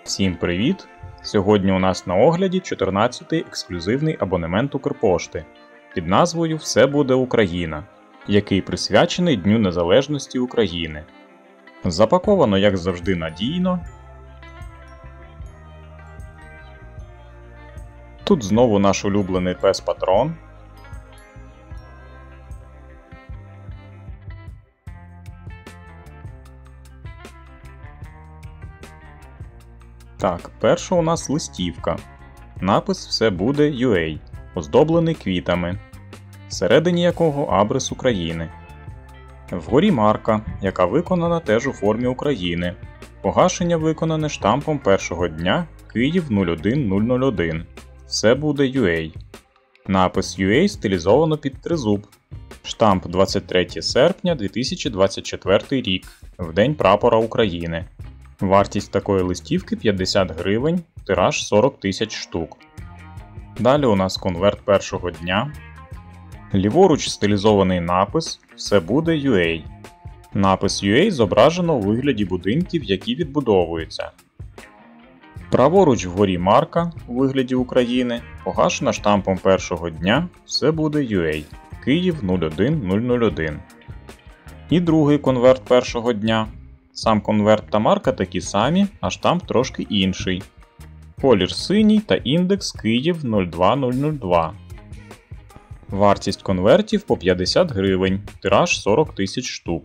Всім привіт! Сьогодні у нас на огляді 14-й ексклюзивний абонемент Укрпошти під назвою «Все буде Україна», який присвячений Дню Незалежності України. Запаковано, як завжди, надійно. Тут знову наш улюблений пес-патрон. Так, перша у нас листівка. Напис «Все буде UA», оздоблений квітами, всередині якого абрис України. Вгорі марка, яка виконана теж у формі України. Погашення виконане штампом першого дня Київ 01001. Все буде UA. Напис UA стилізовано під тризуб. Штамп 23 серпня 2024 рік, в День Прапора України. Вартість такої листівки 50 гривень, тираж 40 тисяч штук. Далі у нас конверт першого дня. Ліворуч стилізований напис «Все буде UA». Напис UA зображено у вигляді будинків, які відбудовуються. Праворуч вгорі марка у вигляді України, погашена штампом першого дня «Все буде UA», Київ 01001. І другий конверт першого дня. Сам конверт та марка такі самі, а штамп трошки інший. Колір синій та індекс Київ 02002. Вартість конвертів по 50 гривень, тираж 40 тисяч штук.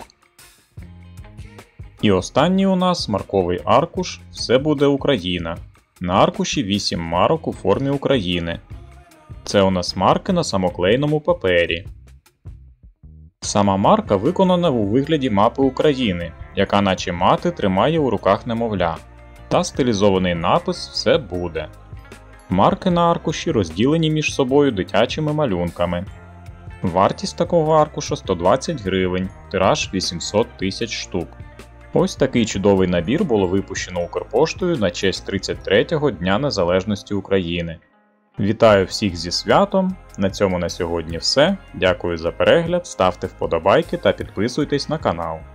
І останній у нас марковий аркуш «Все буде Україна». На аркуші 8 марок у формі України. Це у нас марки на самоклейному папері. Сама марка виконана у вигляді мапи України, яка наче мати тримає у руках немовля, та стилізований напис «Все буде». Марки на аркуші розділені між собою дитячими малюнками. Вартість такого аркуша 120 гривень, тираж 800 тисяч штук. Ось такий чудовий набір було випущено Укрпоштою на честь 33-го Дня Незалежності України. Вітаю всіх зі святом! На цьому на сьогодні все. Дякую за перегляд, ставте вподобайки та підписуйтесь на канал.